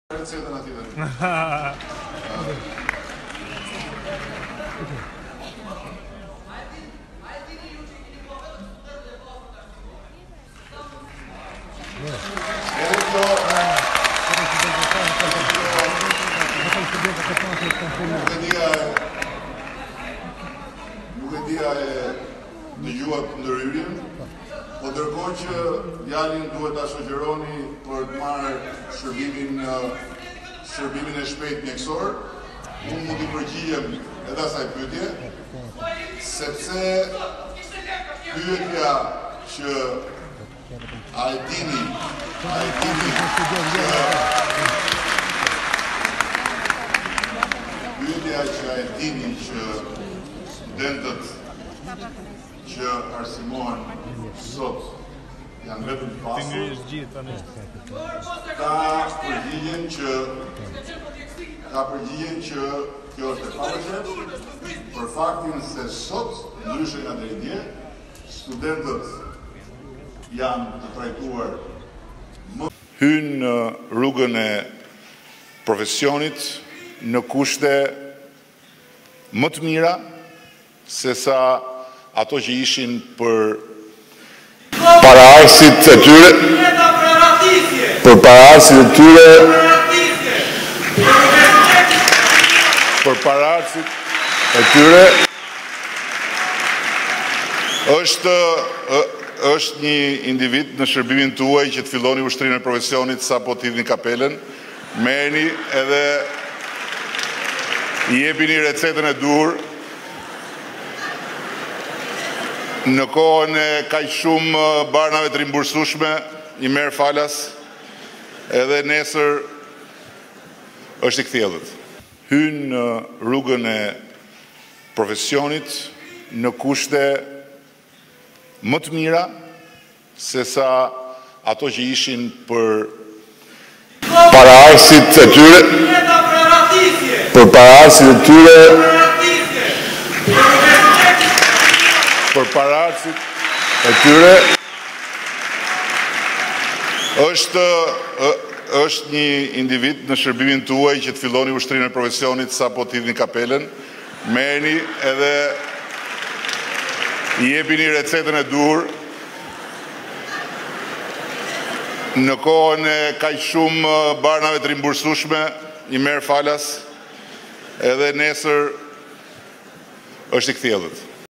Recetën aty dhe. Nuk e dia e dëgjuat ndërhyrjen, po ndërkohë që djalin duhet ta shoqëroni për të marrë shërbimin e shpejt mjekësor, unë mund t'i përgjigjem edhe asaj pyetje, sepse pyetja që a e dini që studentët që arsimohen sot janë vetëm pasur, ka përgjigjen që kjo është e pavërtetë, për faktin se sot, ndryshe nga deri dje, studentët janë të trajtuar hynë në rrugën e profesionit në kushte më të mira se sa ato që ishin për paraardhësit e tyre, është një individ në shërbimin tuaj që të filloni ushtrimin e profesionit sa po t'hidhni kapelen, merrni edhe i jepini recetën e dur në kohën e kaq shumë barnave të rimbursueshme, i merr falas, edhe nesër është i kthjellët. Hynë në rrugën e profesionit në kushte më të mira se sa ato që ishin për paraardhësit e tyre, është një individ në shërbimin tuaj që të filloni ushtrimin e profesionit sa po t'hidhni kapelen, merrni edhe i jepini recetën e dur në kohën e kaq shumë barnave të rimbursueshme, i merr falas, edhe nesër është i kthjellët.